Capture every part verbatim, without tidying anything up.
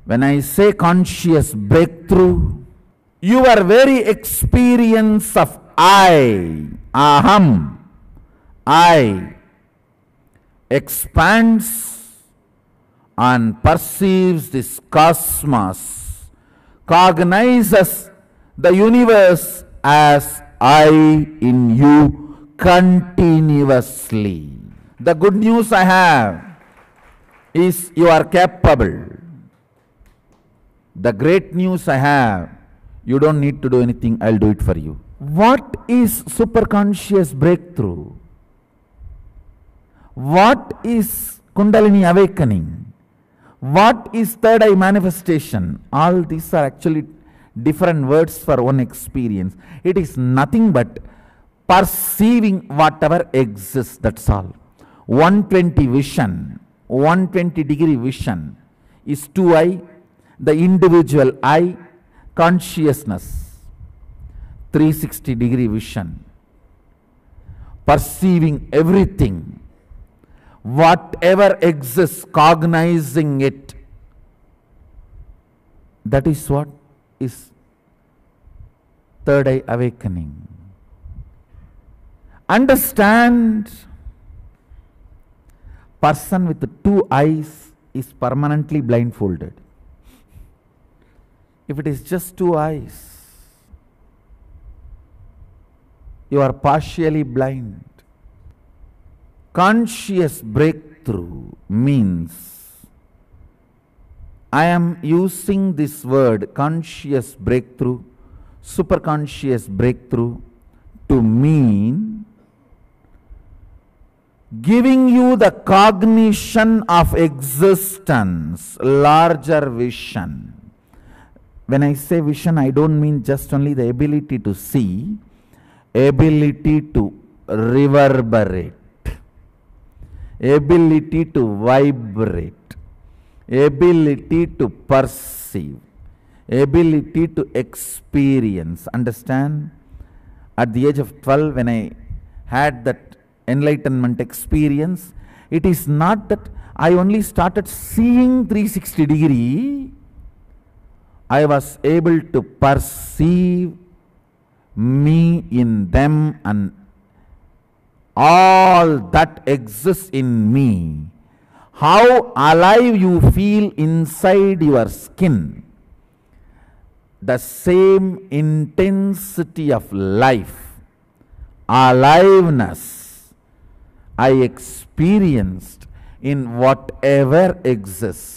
When I say conscious breakthrough, your very experience of I, aham, I, expands and perceives this cosmos, cognizes the universe as I in you continuously. The good news I have is you are capable. The great news I have, you don't need to do anything, I'll do it for you. What is superconscious breakthrough? What is Kundalini awakening? What is third eye manifestation? All these are actually different words for one experience. It is nothing but perceiving whatever exists, that's all. one twenty vision, one twenty degree vision is two I, the individual I, consciousness, three sixty degree vision, perceiving everything, whatever exists, cognizing it. That is what is third eye awakening. Understand, person with two eyes is permanently blindfolded. If it is just two eyes, you are partially blind. Conscious breakthrough means, I am using this word conscious breakthrough, superconscious breakthrough, to mean giving you the cognition of existence, larger vision. When I say vision, I don't mean just only the ability to see, ability to reverberate, ability to vibrate, ability to perceive, ability to experience. Understand? At the age of twelve, when I had that enlightenment experience, it is not that I only started seeing three sixty degree. I was able to perceive me in them and all that exists in me. How alive you feel inside your skin. The same intensity of life, aliveness, I experienced in whatever exists.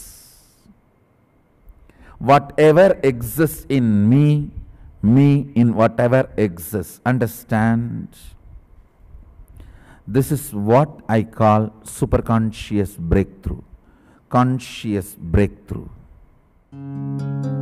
Whatever exists in me, me in whatever exists. Understand? This is what I call superconscious breakthrough. Conscious breakthrough.